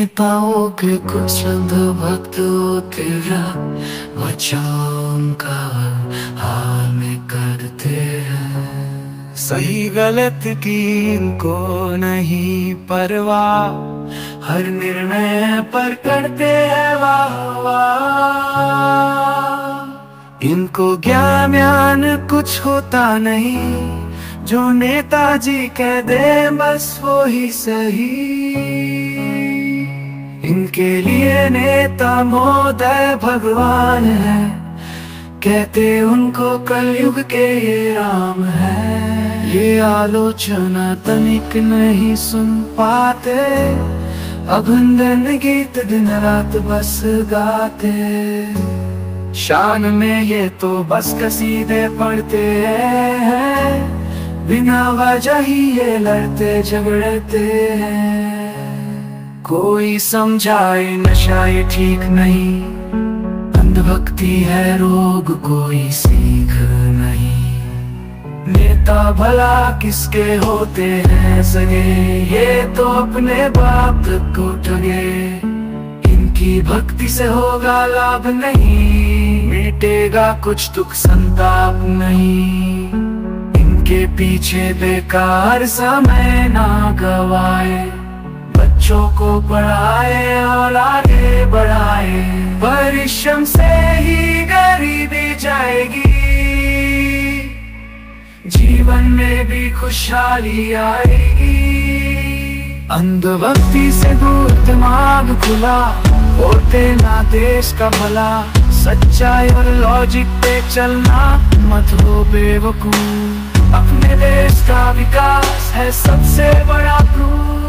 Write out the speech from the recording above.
नेताओं के कुछ अंधभक्त तेरा बचाव का हाल में करते हैं। सही गलत की इनको नहीं परवाह, हर निर्णय पर करते हैं वाह वाह। इनको ज्ञान कुछ होता नहीं, जो नेताजी कह दे बस वो ही सही। इनके लिए नेता महोदय भगवान है, कहते उनको कलयुग के ये राम है। ये आलोचना तनिक नहीं सुन पाते, अभिनंदन गीत दिन रात बस गाते। शान में ये तो बस कसीदे पढ़ते हैं, बिना वजह ही ये लड़ते झगड़ते हैं। कोई समझाए नशा ये ठीक नहीं, अंधभक्ति है रोग कोई सीख नहीं। नेता भला किसके होते हैं सगे, ये तो अपने बाप को ठगे। इनकी भक्ति से होगा लाभ नहीं, मिटेगा कुछ दुख संताप नहीं। के पीछे बेकार समय ना गवाए, बच्चों को पढ़ाए और आगे बढ़ाए। परिश्रम से ही गरीबी जाएगी, जीवन में भी खुशहाली आएगी। अंधभक्ति से दूर दिमाग खुला, होते ना देश का भला। सच्चाई और लॉजिक पे चलना मत हो बेवकूफ, अपने देश का विकास है सबसे बड़ा प्रूफ।